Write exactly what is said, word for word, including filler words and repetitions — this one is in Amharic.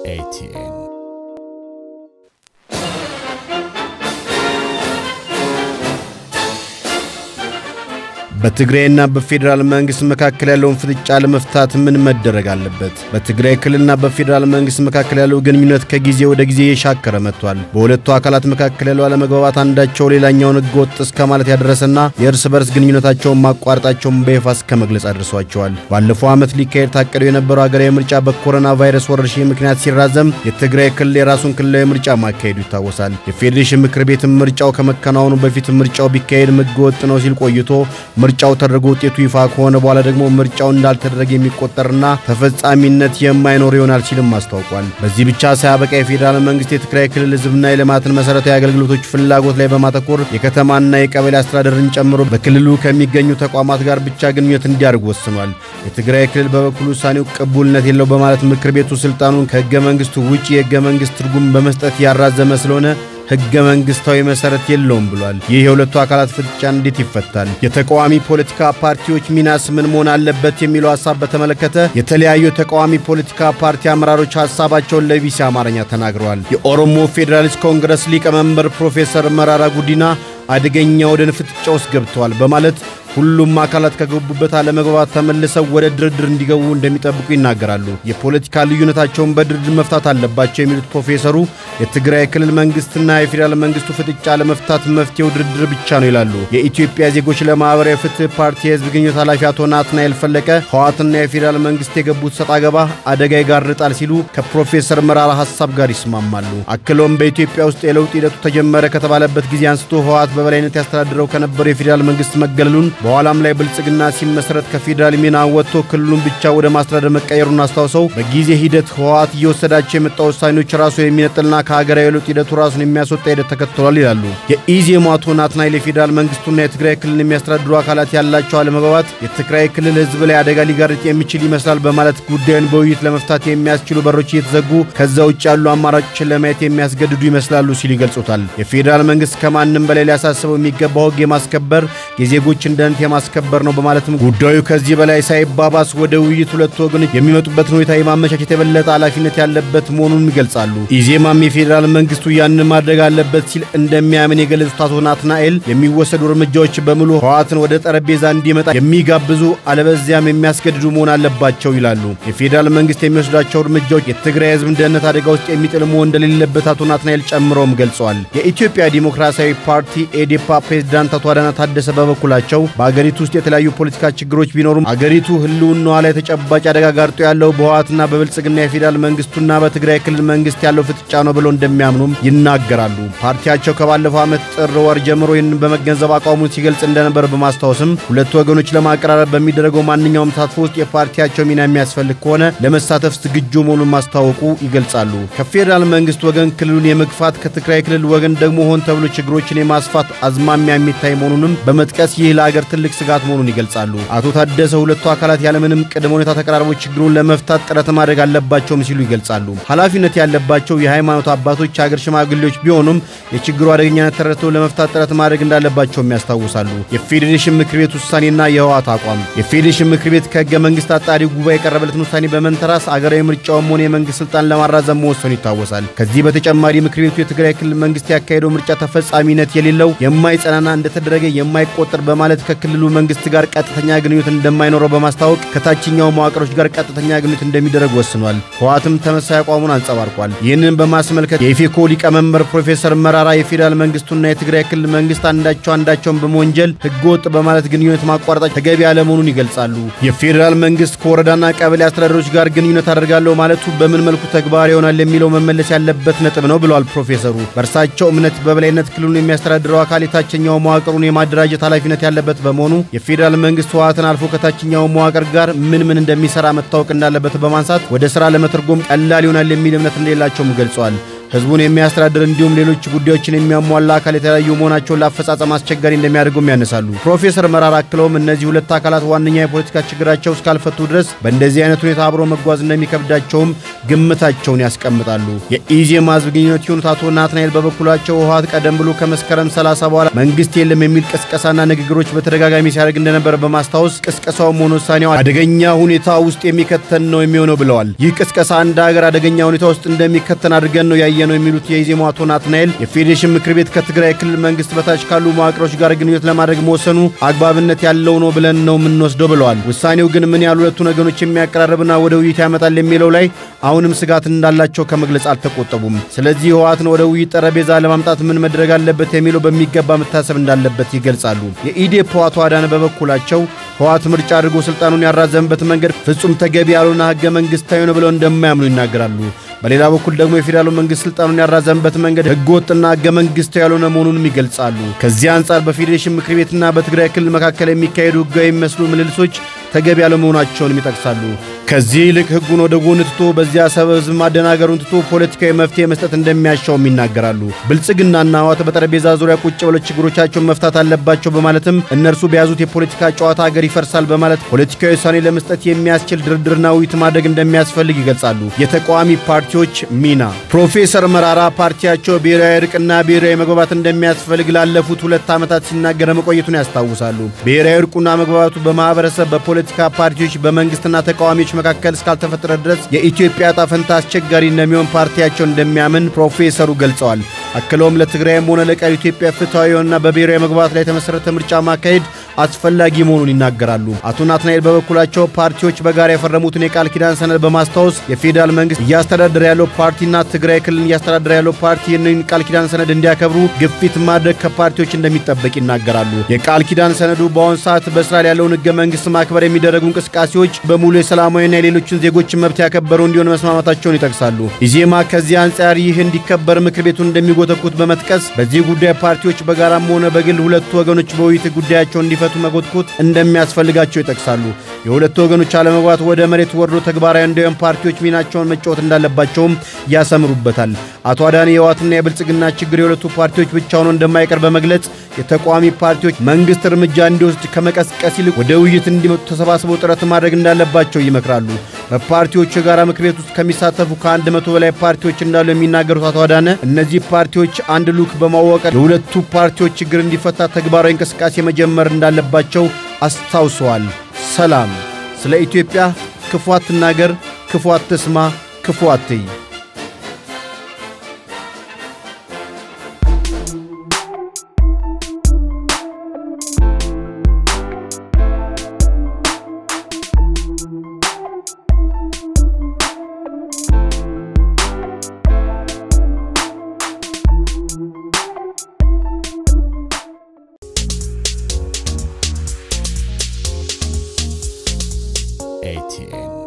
Ethiopian በትግራይና በፊደራል መንግስት መካከል ያለውን ፍጥጫ ለመፍታት ምን መደረግ አለበት? በትግራይ ክልልና በፊደራል መንግስት መካከል ያለው ግንኙነት ከጊዜ ወደ ጊዜ የሻከረ መጥቷል። በሁለቱ አካላት መካከል ያለው አለመግባባት አንዳቸው ሌላኛውን ህገወጥ እስከ ማለት ያደረሰና የእርስ በርስ ግንኙነታቸውን ማቋረጣቸውን በይፋ እስከ መግለጽ አድርሷቸዋል። ባለፈው ዓመት ሊካሄድ ታቅዶ የነበረው ሀገራዊ ምርጫ በኮሮና ቫይረስ ወረርሽኝ ምክንያት ሲራዘም የትግራይ ክልል የራሱን ክልላዊ ምርጫ ማካሄዱ ይታወሳል። የፌዴሬሽን ምክር ቤት ምርጫው ከመከናወኑ በፊት ምርጫው ቢካሄድ ህገወጥ ነው ሲል ቆይቶ ምርጫው ተደርጎ ውጤቱ ይፋ ከሆነ በኋላ ደግሞ ምርጫው እንዳልተደረገ የሚቆጠርና ተፈጻሚነት የማይኖር ይሆናል ሲልም አስታውቋል። በዚህ ብቻ ሳያበቃ የፌዴራል መንግስት የትግራይ ክልል ህዝብና የልማትን መሰረታዊ አገልግሎቶች ፍላጎት ላይ በማተኮር የከተማና የቀበሌ አስተዳደርን ጨምሮ በክልሉ ከሚገኙ ተቋማት ጋር ብቻ ግንኙነት እንዲያደርግ ወስኗል። የትግራይ ክልል በበኩሉ ውሳኔው ቅቡልነት የለው በማለት ምክር ቤቱ ስልጣኑን ከህገ መንግስቱ ውጪ የህገ መንግስት ትርጉም በመስጠት ያራዘመ ስለሆነ ህገ መንግስታዊ መሰረት የለውም ብሏል። ይህ የሁለቱ አካላት ፍጥጫ እንዴት ይፈታል? የተቃዋሚ ፖለቲካ ፓርቲዎች ሚናስ ምን መሆን አለበት የሚለው ሐሳብ በተመለከተ የተለያዩ ተቃዋሚ ፖለቲካ ፓርቲ አመራሮች ሐሳባቸውን ለቢሲ አማርኛ ተናግረዋል። የኦሮሞ ፌዴራሊስት ኮንግረስ ሊቀመንበር ፕሮፌሰር መራራ ጉዲና አደገኛ ወደ ፍጥጫ ውስጥ ገብተዋል በማለት ሁሉም አካላት ከገቡበት አለመግባባት ተመልሰው ወደ ድርድር እንዲገቡ እንደሚጠብቁ ይናገራሉ። የፖለቲካ ልዩነታቸውን በድርድር መፍታት አለባቸው የሚሉት ፕሮፌሰሩ የትግራይ ክልል መንግስትና የፌዴራል መንግስቱ ፍጥጫ ለመፍታት መፍትሄው ድርድር ብቻ ነው ይላሉ። የኢትዮጵያ ዜጎች ለማህበራዊ ፍትህ ፓርቲ የህዝብ ግንኙነት ኃላፊ አቶ ናትናኤል ፈለቀ ህወሓትና የፌዴራል መንግስት የገቡት ሰጣ ገባ አደጋ ይጋርጣል ሲሉ ከፕሮፌሰር መራራ ሐሳብ ጋር ይስማማሉ። አክሎም በኢትዮጵያ ውስጥ የለውጥ ሂደቱ ተጀመረ ከተባለበት ጊዜ አንስቶ ህወሓት በበላይነት ያስተዳድረው ከነበረው የፌዴራል መንግስት መገለሉን በኋላም ላይ ብልጽግና ሲመሰረት ከፌዴራል ሚና ወጥቶ ክልሉን ብቻ ወደ ማስተዳደር መቀየሩን አስተዋውሰው በጊዜ ሂደት ህወሓት እየወሰዳቸው የመጣው ውሳኔዎች ራሱ የሚነጥልና ከሀገራዊ ለውጥ ሂደቱ ራሱን የሚያስወጣ ሂደት ተከትሏል ይላሉ። የኢዜማ አቶ ናትናኤል የፌዴራል መንግስቱና የትግራይ ክልል የሚያስተዳድሩ አካላት ያላቸው አለመግባባት የትግራይ ክልል ህዝብ ላይ አደጋ ሊጋርጥ የሚችል ይመስላል በማለት ጉዳዩን በውይይት ለመፍታት የሚያስችሉ በሮች እየተዘጉ ከዛ ውጭ ያሉ አማራጮችን ለማየት የሚያስገድዱ ይመስላሉ ሲል ይገልጹታል። የፌዴራል መንግስት ከማንም በላይ ሊያሳስበው የሚገባው ህግ የማስከበር የዜጎች እንደ የማስከበር ነው በማለትም ጉዳዩ ከዚህ በላይ ሳይባባስ ወደ ውይይት ሁለት ወገኖች የሚመጡበትን ሁኔታ የማመቻቸት የበለጠ ኃላፊነት ያለበት መሆኑን ይገልጻሉ። ኢዜማም የፌዴራል መንግስቱ ያንን ማድረግ አለበት ሲል እንደሚያምን የገለጹት አቶ ናትናኤል የሚወሰዱ እርምጃዎች በሙሉ ህወሓትን ወደ ጠረጴዛ እንዲመጣ የሚጋብዙ አለበዚያም የሚያስገድዱ መሆን አለባቸው ይላሉ። የፌዴራል መንግስት የሚወስዳቸው እርምጃዎች የትግራይ ህዝብ ደህንነት አደጋ ውስጥ የሚጥል መሆን እንደሌለበት አቶ ናትናኤል ጨምረውም ገልጸዋል። የኢትዮጵያ ዲሞክራሲያዊ ፓርቲ ኤዴፓ ፕሬዝዳንት አቶ አዳና ታደሰ በበኩላቸው በአገሪቱ ውስጥ የተለያዩ ፖለቲካ ችግሮች ቢኖሩም አገሪቱ ህልውናዋ ላይ ተጨባጭ አደጋ ጋርጦ ያለው በህወሓትና በብልጽግና የፌዴራል መንግስቱና በትግራይ ክልል መንግስት ያለው ፍጥጫ ነው ብለው እንደሚያምኑም ይናገራሉ። ፓርቲያቸው ከባለፈው ዓመት ጥር ወር ጀምሮ ይህንን በመገንዘብ አቋሙን ሲገልጽ እንደነበር በማስታወስም ሁለት ወገኖች ለማቀራረብ በሚደረገው ማንኛውም ተሳትፎ ውስጥ የፓርቲያቸው ሚና የሚያስፈልግ ከሆነ ለመሳተፍ ዝግጁ መሆኑን ማስታወቁ ይገልጻሉ። ከፌዴራል መንግስት ወገን ክልሉን የመግፋት ከትግራይ ክልል ወገን ደግሞ ሆን ተብሎ ችግሮችን የማስፋት አዝማሚያ የሚታይ መሆኑንም በመጥቀስ ይህ ለሀገር ትልቅ ስጋት መሆኑን ይገልጻሉ። አቶ ታደሰ ሁለቱ አካላት ያለምንም ቅድመ ሁኔታ ተቀራርበው ችግሩን ለመፍታት ጥረት ማድረግ አለባቸውም ሲሉ ይገልጻሉ። ኃላፊነት ያለባቸው የሃይማኖት አባቶች፣ ሀገር ሽማግሌዎች ቢሆኑም የችግሩ አደገኛነት ተረድተው ለመፍታት ጥረት ማድረግ እንዳለባቸውም ያስታውሳሉ። የፌዴሬሽን ምክር ቤት ውሳኔና የህወሓት አቋም የፌዴሬሽን ምክር ቤት ከህገ መንግስት አጣሪ ጉባኤ የቀረበለትን ውሳኔ በመንተራስ አገራዊ ምርጫውን ሆነ የመንግስት ስልጣን ለማራዘም መወሰኑ ይታወሳል። ከዚህ በተጨማሪ ምክር ቤቱ የትግራይ ክልል መንግስት ያካሄደው ምርጫ ተፈጻሚነት የሌለው የማይጸናና እንደተደረገ የማይቆጠር በማለት ከክልሉ መንግስት ጋር ቀጥተኛ ግንኙነት እንደማይኖረው በማስታወቅ ከታችኛው መዋቅሮች ጋር ቀጥተኛ ግንኙነት እንደሚደረግ ወስኗል። ህወሓትም ተመሳሳይ አቋሙን አንጸባርቋል። ይህንን በማስመልከት የኢፌኮ ሊቀመንበር ፕሮፌሰር መራራ የፌዴራል መንግስቱና የትግራይ ክልል መንግስት አንዳቸው አንዳቸውን በመወንጀል ህገወጥ በማለት ግንኙነት ማቋረጣቸው ተገቢ ያለመሆኑን ይገልጻሉ። የፌዴራል መንግስት ከወረዳና ቀበሌ አስተዳደሮች ጋር ግንኙነት አደርጋለሁ ማለቱ በምን መልኩ ተግባራዊ ይሆናል የሚለው መመለስ ያለበት ነጥብ ነው ብለዋል ፕሮፌሰሩ። በእርሳቸው እምነት በበላይነት ክልሉን የሚያስተዳድረው አካል የታችኛው መዋቅሩን የማደራጀት ኃላፊነት ያለበት በመሆኑ የፌዴራል መንግስት ህወሓትን አልፎ ከታችኛው መዋቅር ጋር ምን ምን እንደሚሰራ መታወቅ እንዳለበት በማንሳት ወደ ስራ ለመተርጎም ቀላል ይሆናል የሚል እምነት እንደሌላቸውም ገልጸዋል። ህዝቡን የሚያስተዳድር እንዲሁም ሌሎች ጉዳዮችን የሚያሟላ አካል የተለያዩ መሆናቸውን ለአፈጻጸም አስቸጋሪ እንደሚያደርጉም ያነሳሉ። ፕሮፌሰር መራራ አክለውም እነዚህ ሁለት አካላት ዋነኛ የፖለቲካ ችግራቸው እስካልፈቱ ድረስ በእንደዚህ አይነት ሁኔታ አብሮ መጓዝ እንደሚከብዳቸውም ግምታቸውን ያስቀምጣሉ። የኢዜማ ህዝብ ግንኙነት የሆኑት አቶ ናትናኤል በበኩላቸው ህወሓት ቀደም ብሎ ከመስከረም ሰላሳ በኋላ መንግስት የለም የሚል ቅስቀሳና ንግግሮች በተደጋጋሚ ሲያደርግ እንደነበር በማስታወስ ቅስቀሳው ሞኖሳኒው አደገኛ ሁኔታ ውስጥ የሚከተን ነው የሚሆነው ብለዋል። ይህ ቅስቀሳ እንደ ሀገር አደገኛ ሁኔታ ውስጥ እንደሚከተን አድርገን ነው ያየነው የሚሉት የኢዜማ አቶ ናትናኤል የፌዴሬሽን ምክር ቤት ከትግራይ ክልል መንግስት በታች ካሉ መዋቅሮች ጋር ግንኙነት ለማድረግ መወሰኑ አግባብነት ያለው ነው ብለን ነው የምንወስደው ብለዋል። ውሳኔው ግን ምን ያሉ ሁለቱ ነገሮች የሚያቀራርብና ወደ ውይይት ያመጣል የሚለው ላይ አሁንም ስጋት እንዳላቸው ከመግለጽ አልተቆጠቡም። ስለዚህ ህወሓትን ወደ ውይይት ጠረጴዛ ለማምጣት ምን መደረግ አለበት የሚለው በሚገባ መታሰብ እንዳለበት ይገልጻሉ። የኢዴፓ አቶ አዳነ በበኩላቸው ህወሓት ምርጫ አድርጎ ስልጣኑን ያራዘመበት መንገድ ፍጹም ተገቢ ያልሆነ ህገ መንግስታዊ ነው ብለው እንደማያምኑ ይናገራሉ። በሌላ በኩል ደግሞ የፌዴራል መንግስት ስልጣኑን ያራዘመበት መንገድ ህገወጥና ህገ መንግስታዊ ያልሆነ መሆኑንም ይገልጻሉ። ከዚህ አንፃር በፌዴሬሽን ምክር ቤትና በትግራይ ክልል መካከል የሚካሄዱ ህጋዊ የሚመስሉ ምልልሶች ተገቢ ያለመሆናቸውን ይጠቅሳሉ። ከዚህ ይልቅ ህጉን ወደ ጎን ትቶ በዚያ ሰበብ ህዝብ ማደናገሩን ትቶ ፖለቲካዊ መፍትሄ መስጠት እንደሚያሻውም ይናገራሉ። ብልጽግናና ህወሓት በጠረጴዛ ዙሪያ ቁጭ ብለው ችግሮቻቸውን መፍታት አለባቸው በማለትም እነርሱ በያዙት የፖለቲካ ጨዋታ ሀገር ይፈርሳል በማለት ፖለቲካዊ ውሳኔ ለመስጠት የሚያስችል ድርድርና ውይይት ማድረግ እንደሚያስፈልግ ይገልጻሉ። የተቃዋሚ ፓርቲዎች ሚና ፕሮፌሰር መራራ ፓርቲያቸው ብሔራዊ እርቅና ብሔራዊ መግባባት እንደሚያስፈልግ ላለፉት ሁለት ዓመታት ሲናገር መቆየቱን ያስታውሳሉ። ብሔራዊ እርቁና መግባባቱ በማህበረሰብ በፖለቲካ ፓርቲዎች በመንግስትና ተቃዋሚዎች መካከል እስካልተፈጠረ ድረስ የኢትዮጵያ ዕጣ ፈንታ አስቸጋሪ እንደሚሆን ፓርቲያቸው እንደሚያምን ፕሮፌሰሩ ገልጸዋል። አክለውም ለትግራይም ሆነ ለቀሪ ኢትዮጵያ ፍትሃዊና በብሔራዊ መግባባት ላይ የተመሰረተ ምርጫ ማካሄድ አስፈላጊ መሆኑን ይናገራሉ። አቶ ናትናኤል በበኩላቸው ፓርቲዎች በጋራ የፈረሙትን የቃል ኪዳን ሰነድ በማስታወስ የፌዴራል መንግስት እያስተዳደረ ያለው ፓርቲና ትግራይ ክልል እያስተዳደረ ያለው ፓርቲ ይህንን ቃል ኪዳን ሰነድ እንዲያከብሩ ግፊት ማድረግ ከፓርቲዎች እንደሚጠበቅ ይናገራሉ። የቃል ኪዳን ሰነዱ በአሁን ሰዓት በእስራኤል ያለውን ህገ መንግስት ማክበር የሚደረጉ እንቅስቃሴዎች በሙሉ የሰላማዊና የሌሎችን ዜጎችን መብት ያከበሩ እንዲሆን መስማማታቸውን ይጠቅሳሉ። ኢዜማ ከዚህ አንጻር ይህ እንዲከበር ምክር ቤቱን እንደሚጎተኩት በመጥቀስ በዚህ ጉዳይ ፓርቲዎች በጋራም ሆነ በግል ሁለቱ ወገኖች በውይይት ጉዳያቸውን እንዲፈቱ መጎትኮት እንደሚያስፈልጋቸው ይጠቅሳሉ። የሁለቱ ወገኖች አለመግባባት ወደ መሬት ወርዶ ተግባራዊ እንዲሆን ፓርቲዎች ሚናቸውን መጫወት እንዳለባቸውም ያሰምሩበታል። አቶ አዳነ የህወሓትና የብልጽግና ችግር የሁለቱ ፓርቲዎች ብቻ ሆኖ እንደማይቀር በመግለጽ የተቃዋሚ ፓርቲዎች መንግስት እርምጃ እንዲወስድ ከመቀስቀስ ይልቅ ወደ ውይይት እንዲመጡ ተሰባስበው ጥረት ማድረግ እንዳለባቸው ይመክራሉ። በፓርቲዎቹ የጋራ ምክር ቤት ውስጥ ከሚሳተፉ ከአንድ መቶ በላይ ፓርቲዎች እንዳሉ የሚናገሩት አቶ አዳነ እነዚህ ፓርቲዎች አንድ ሉክ በማዋቀር የሁለቱ ፓርቲዎች ችግር እንዲፈታ ተግባራዊ እንቅስቃሴ መጀመር እንዳለባቸው አስታውሰዋል። ሰላም ስለ ኢትዮጵያ ክፉ አትናገር፣ ክፉ አትስማ፣ ክፉ አትይ። Ethiopian